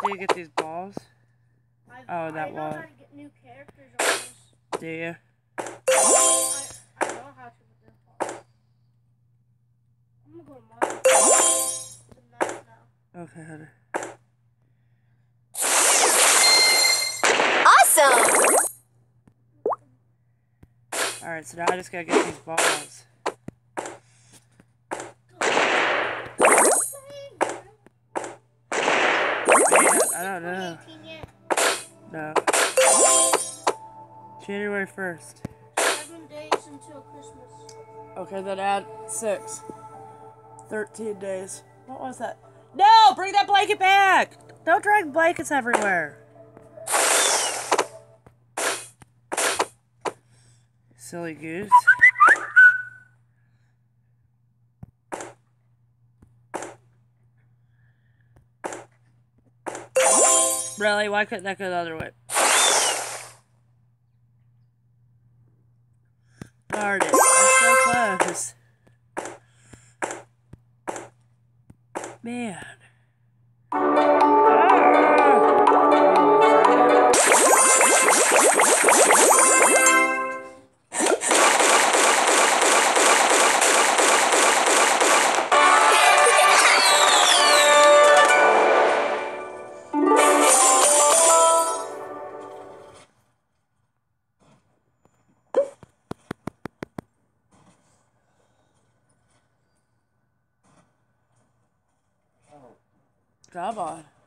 do you get these balls? Oh, that wall. I know how to get new characters on this. Do you? I know how to with this part. I'm gonna go to Mario. Now. Okay, honey. Awesome! Alright, so now I just gotta get these balls. Man, I don't know. No. January 1st. 7 days until Christmas. Okay, then add 6. 13 days. What was that? No! Bring that blanket back! Don't drag blankets everywhere. Silly goose. Really? Why couldn't that go the other way? Darn it. I'm so close. Man. Come on.